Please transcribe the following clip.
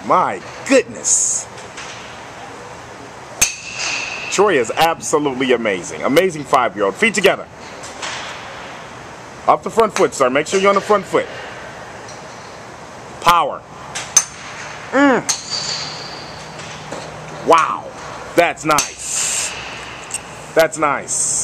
My goodness. Troy is absolutely amazing. Amazing 5-year-old. Feet together. Off the front foot, sir. Make sure you're on the front foot. Power. Wow. That's nice. That's nice.